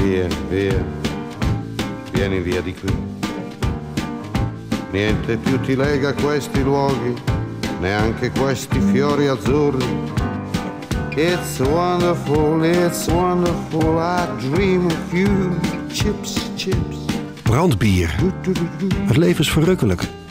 Via, via, vieni via di qui. Niente più ti lega a questi luoghi, neanche questi fiori azzurri. It's wonderful, I dream of you. Chips, chips. Brandbier. Het leven is verrukkelijk.